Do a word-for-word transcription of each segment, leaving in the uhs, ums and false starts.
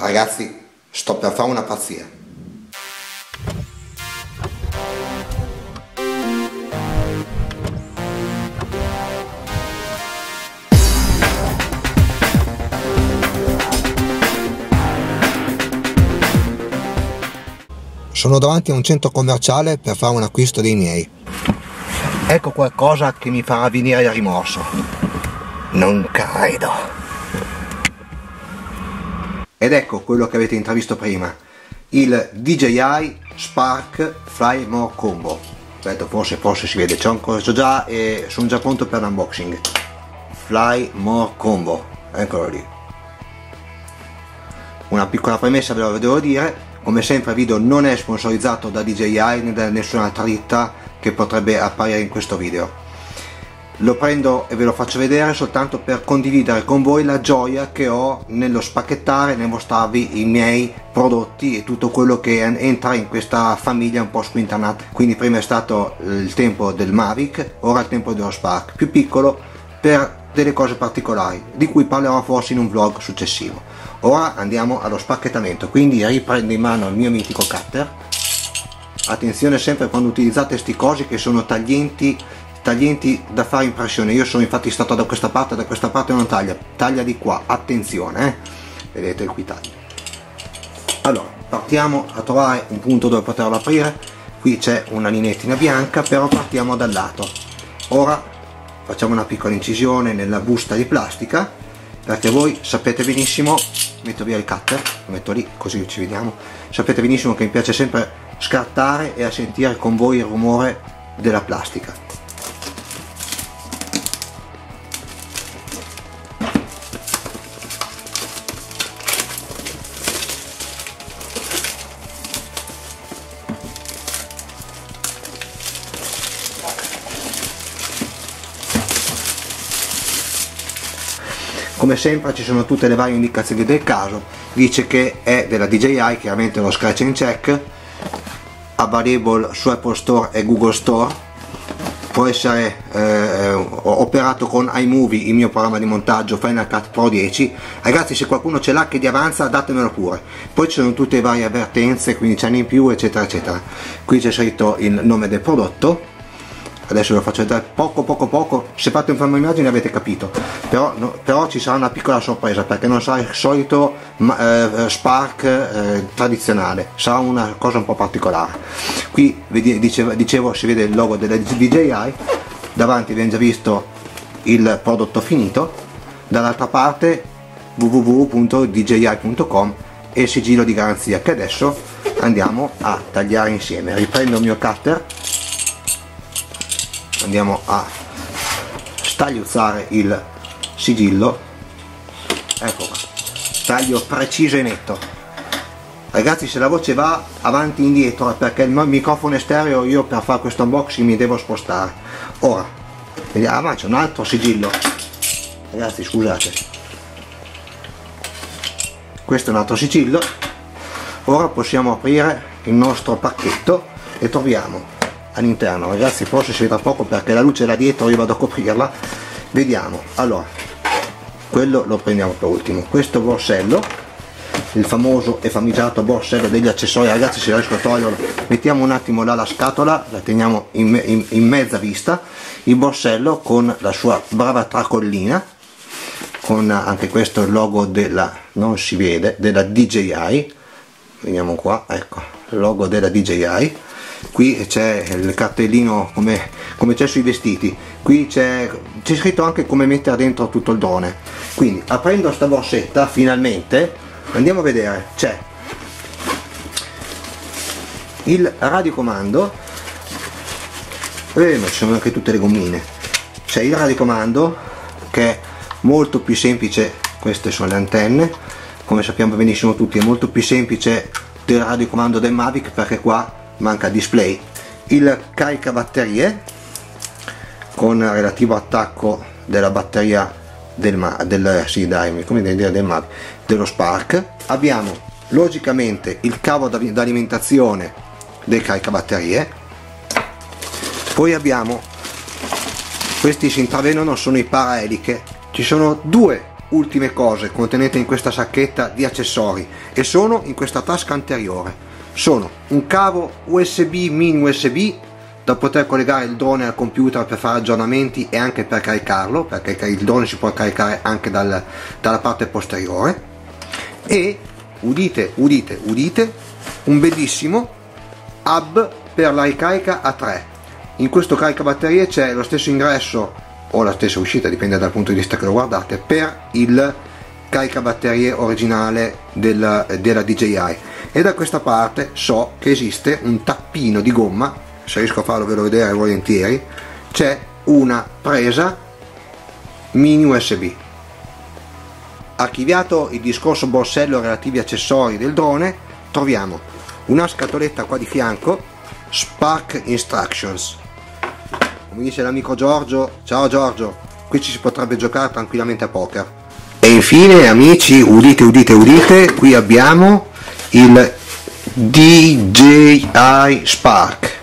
Ragazzi, sto per fare una pazzia. Sono davanti a un centro commerciale per fare un acquisto dei miei. Ecco qualcosa che mi farà venire il rimorso. Non credo. Ed ecco quello che avete intravisto prima, il D J I Spark Fly More Combo. Aspetta, forse, forse si vede, c'ho ancora già e sono già pronto per l'unboxing. Fly More Combo, eccolo lì. Una piccola premessa ve lo devo dire, come sempre il video non è sponsorizzato da D J I né da nessun'altra ditta che potrebbe apparire in questo video. Lo prendo e ve lo faccio vedere soltanto per condividere con voi la gioia che ho nello spacchettare, nel mostrarvi i miei prodotti e tutto quello che entra in questa famiglia un po' squinternata. Quindi prima è stato il tempo del Mavic, ora è il tempo dello Spark, più piccolo per delle cose particolari, di cui parlerò forse in un vlog successivo. Ora andiamo allo spacchettamento, quindi riprendo in mano il mio mitico cutter. Attenzione sempre quando utilizzate sti cosi che sono taglienti taglienti da fare impressione. Io sono infatti stato da questa parte, da questa parte non taglia, taglia di qua, attenzione, eh? Vedete qui taglia. Allora partiamo a trovare un punto dove poterlo aprire. Qui c'è una linettina bianca, però partiamo dal lato. Ora facciamo una piccola incisione nella busta di plastica, perché voi sapete benissimo, metto via il cutter, lo metto lì così ci vediamo, sapete benissimo che mi piace sempre scartare e a sentire con voi il rumore della plastica. Come sempre ci sono tutte le varie indicazioni del caso, dice che è della D J I, chiaramente lo scratch and check, available su Apple Store e Google Store, può essere eh, operato con iMovie, il mio programma di montaggio Final Cut Pro dieci. Ragazzi, se qualcuno ce l'ha che di avanza datemelo pure. Poi ci sono tutte le varie avvertenze, quindici anni in più eccetera eccetera. Qui c'è scritto il nome del prodotto. Adesso lo faccio vedere poco poco poco, se fate un po' immagine avete capito, però, no, però ci sarà una piccola sorpresa, perché non sarà il solito eh, Spark eh, tradizionale, sarà una cosa un po' particolare. Qui dicevo, dicevo si vede il logo della D J I, davanti abbiamo già visto il prodotto finito, dall'altra parte w w w punto d j i punto com e il sigillo di garanzia che adesso andiamo a tagliare insieme. Riprendo il mio cutter, andiamo a stagliuzzare il sigillo, ecco qua, taglio preciso e netto. Ragazzi, se la voce va avanti e indietro è perché il microfono è stereo, io per fare questo unboxing mi devo spostare. Ora vediamo, ah, c'è un altro sigillo, ragazzi scusate, questo è un altro sigillo. Ora possiamo aprire il nostro pacchetto e troviamo all'interno, ragazzi forse si vedrà poco perché la luce è là dietro, io vado a coprirla. Vediamo, allora quello lo prendiamo per ultimo, questo borsello, il famoso e famigerado borsello degli accessori. Ragazzi, se riesco a toglierlo, mettiamo un attimo là la scatola, la teniamo in, in, in mezza vista, il borsello con la sua brava tracollina, con anche questo il logo della, non si vede, della D J I, vediamo qua, ecco il logo della D J I. Qui c'è il cartellino come, come c'è sui vestiti, qui c'è scritto anche come mettere dentro tutto il drone. Quindi aprendo sta borsetta finalmente andiamo a vedere, c'è il radiocomando, eh, ma ci sono anche tutte le gommine, c'è il radiocomando che è molto più semplice, queste sono le antenne, come sappiamo benissimo tutti è molto più semplice del radiocomando del Mavic perché qua manca display, il caricabatterie con relativo attacco della batteria del, del, sì, dai, come dire, del Mavic, dello Spark. Abbiamo logicamente il cavo d'alimentazione del caricabatterie, poi abbiamo, questi si intravedono, sono i paraeliche, ci sono due ultime cose contenute in questa sacchetta di accessori, e sono in questa tasca anteriore. Sono un cavo U S B mini U S B da poter collegare il drone al computer per fare aggiornamenti e anche per caricarlo, perché il drone si può caricare anche dal, dalla parte posteriore, e udite udite udite un bellissimo hub per la ricarica a tre. In questo caricabatterie c'è lo stesso ingresso o la stessa uscita, dipende dal punto di vista che lo guardate, per il caricabatterie originale della, della D J I. E da questa parte so che esiste un tappino di gomma, se riesco a farlo ve lo vedere volentieri, c'è una presa mini U S B. Archiviato il discorso borsello relativi accessori del drone, troviamo una scatoletta qua di fianco, Spark Instructions. Come dice l'amico Giorgio, ciao Giorgio, qui ci si potrebbe giocare tranquillamente a poker. E infine, amici, udite udite udite, qui abbiamo il D J I Spark.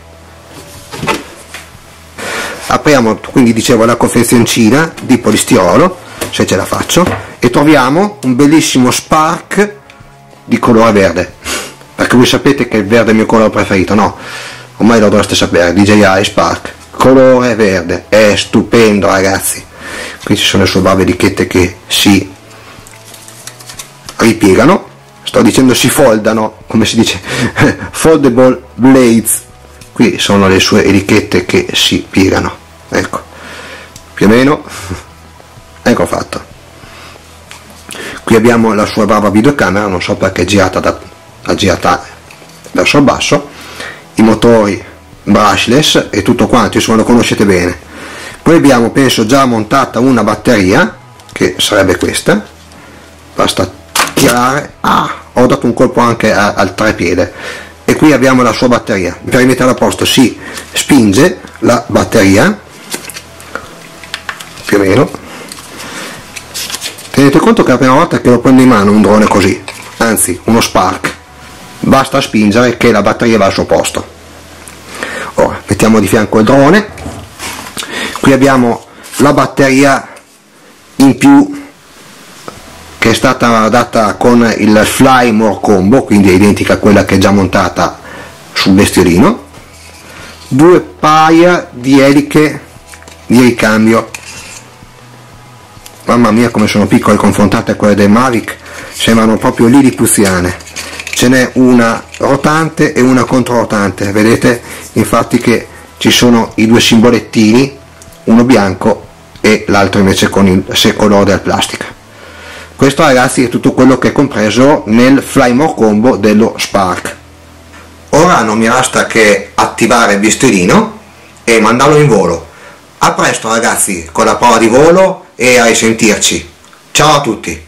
Apriamo, quindi dicevo, la confezioncina di polistirolo, se ce la faccio, e troviamo un bellissimo Spark di colore verde, perché voi sapete che il verde è il mio colore preferito, no? Ormai lo dovreste sapere, D J I Spark, colore verde, è stupendo ragazzi. Qui ci sono le sue brave etichette che si ripiegano, sto dicendo si foldano, come si dice, foldable blades. Qui sono le sue etichette che si piegano, ecco, più o meno, ecco fatto. Qui abbiamo la sua brava videocamera, non so perché è girata, da, è girata verso il basso, i motori brushless e tutto quanto, insomma lo conoscete bene. Poi abbiamo, penso, già montata una batteria, che sarebbe questa, basta tirare, ah, ho dato un colpo anche a, al trepiede. E qui abbiamo la sua batteria. Per rimetterla a posto si spinge la batteria, più o meno. Tenete conto che è la prima volta che lo prendo in mano un drone così, anzi uno Spark, basta spingere che la batteria va al suo posto. Ora mettiamo di fianco il drone. Qui abbiamo la batteria in più che è stata data con il Fly More Combo, quindi è identica a quella che è già montata sul bestiolino. Due paia di eliche di ricambio, mamma mia come sono piccole confrontate a quelle del Mavic, sembrano proprio lilipuziane. Ce n'è una rotante e una controrotante, vedete infatti che ci sono i due simbolettini, uno bianco e l'altro invece con il colore del plastica. Questo ragazzi è tutto quello che è compreso nel Fly More Combo dello Spark. Ora non mi resta che attivare il bestiolino e mandarlo in volo. A presto ragazzi con la prova di volo e a risentirci. Ciao a tutti!